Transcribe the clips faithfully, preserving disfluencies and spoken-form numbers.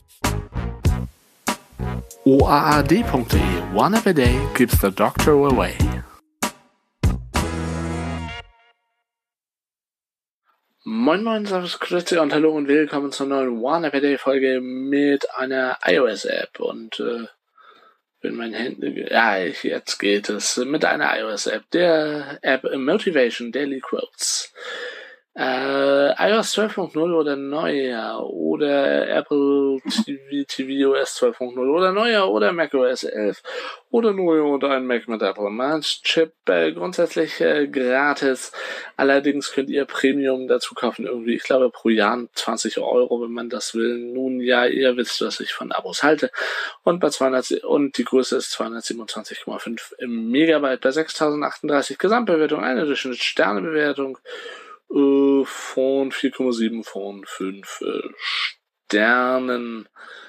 O A A D punkt de. One app a day keeps the doctor away. Moin moin, servus, grüezi und hallo und willkommen zur neuen One App a Day Folge mit einer iOS-App. Und äh, wenn mein Handy... Ja, ich, jetzt geht es mit einer iOS-App, der App Motivation Daily Quotes. Äh, iOS zwölf punkt null oder neuer oder Apple T V, tvOS zwölf punkt null oder neuer oder macOS elf oder neuer oder ein Mac mit Apple Match Chip, äh, grundsätzlich äh, gratis. Allerdings könnt ihr Premium dazu kaufen, irgendwie, ich glaube, pro Jahr zwanzig Euro, wenn man das will. Nun ja, ihr wisst, was ich von Abos halte. Und bei zweihundert und die Größe ist zweihundertsiebenundzwanzig Komma fünf Megabyte bei sechstausendachtunddreißig Gesamtbewertung, eine Durchschnittssternebewertung von vier Komma sieben von fünf äh, Sternen.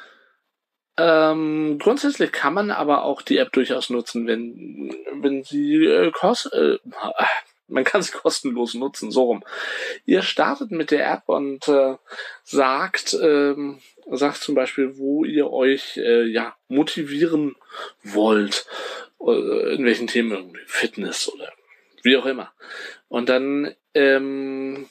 Ähm, grundsätzlich kann man aber auch die App durchaus nutzen, wenn wenn sie äh, kost äh, man kann sie kostenlos nutzen, so rum. Ihr startet mit der App und äh, sagt ähm, sagt zum Beispiel, wo ihr euch äh, ja motivieren wollt, äh, in welchen Themen, irgendwie Fitness oder wie auch immer. Und dann ähm,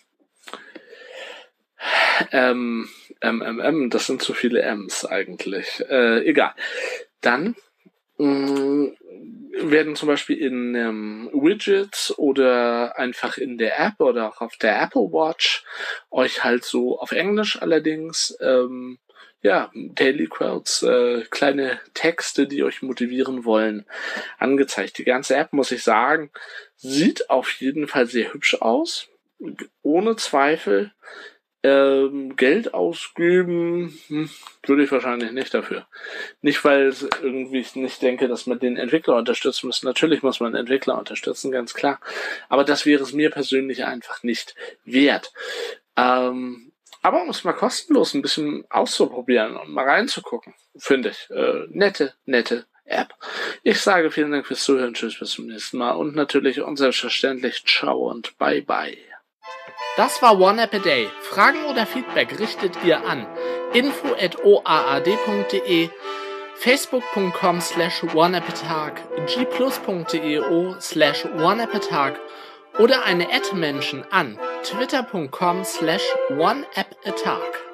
ähm, ähm, ähm, ähm, das sind zu viele M's eigentlich. Äh, egal. Dann mh, werden zum Beispiel in ähm, Widgets oder einfach in der App oder auch auf der Apple Watch euch halt so auf Englisch allerdings ähm, ja, Daily Quotes, äh, kleine Texte, die euch motivieren wollen, angezeigt. Die ganze App, muss ich sagen, sieht auf jeden Fall sehr hübsch aus. Ohne Zweifel. Ähm, Geld ausgeben hm, würde ich wahrscheinlich nicht dafür. Nicht, weil irgendwie ich nicht denke, dass man den Entwickler unterstützen muss. Natürlich muss man Entwickler unterstützen, ganz klar. Aber das wäre es mir persönlich einfach nicht wert. Ähm, aber um es mal kostenlos ein bisschen auszuprobieren und mal reinzugucken, finde ich. Äh, nette, nette App. Ich sage vielen Dank fürs Zuhören. Tschüss, bis zum nächsten Mal. Und natürlich und selbstverständlich ciao und bye bye. Das war One App a Day. Fragen oder Feedback richtet ihr an info at o a a d punkt de, facebook punkt com slash oneappatag, g plus punkt de slash oneappatag oder eine Ad-Menschen an twitter punkt com slash oneappatag.